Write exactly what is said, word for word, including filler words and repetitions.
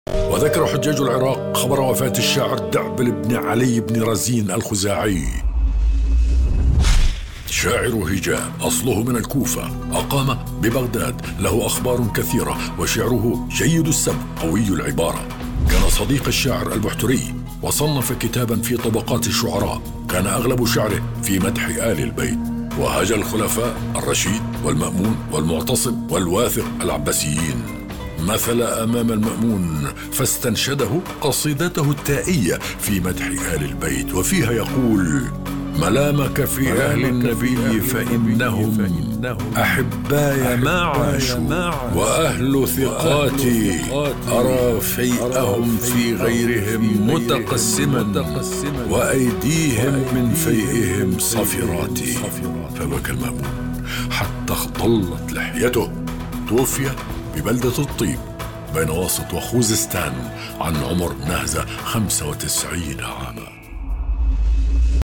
وذكر حجاج العراق خبر وفاة الشاعر دعبل بن علي بن رزين الخزاعي. شاعر هجاء أصله من الكوفة، أقام ببغداد، له أخبار كثيرة وشعره جيد السبع قوي العبارة. كان صديق الشاعر البحتري وصنف كتابا في طبقات الشعراء، كان أغلب شعره في مدح آل البيت. وهاج الخلفاء الرشيد والمأمون والمعتصم والواثق العباسيين، مثل أمام المأمون فاستنشده قصيدته التائية في مدح آل البيت، وفيها يقول: ملامك في أهل النبي فإنهم أحباي ما عاشوا، وأهل ثقاتي أرى فيئهم في غيرهم متقسما، وأيديهم من فيئهم صفراتي. فبكى المأمون حتى اختلت لحيته. توفي ببلدة الطيب بين واسط وخوزستان عن عمر ناهز خمسة وتسعين عاما.